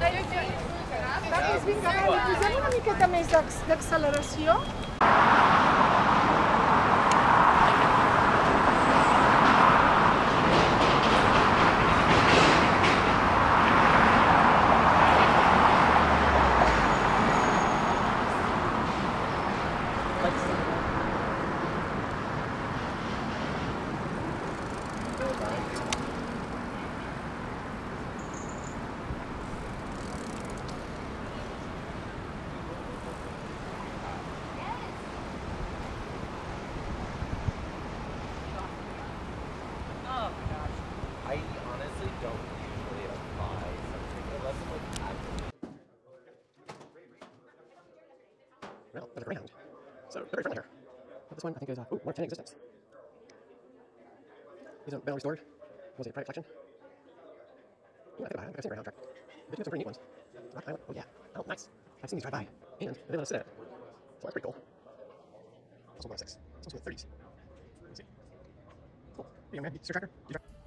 Vinga, posem una miqueta més d'acceleració. I honestly don't usually apply something unless I'm like actively. Well, there's a Greyhound. So, they're very friendly here. But this one, I think, is, 1 of 10 in existence. These have been restored. Was it a private collection? Yeah, I think about it. I've seen a Greyhound track. They do have some pretty neat ones. Rock Island. Oh, yeah. Oh, nice. I've seen these drive by. And they let us sit at it. So that's pretty cool. Also 106. It's also in the 30s. Let's see. Cool. Hey, young man, you see your tractor? You drive?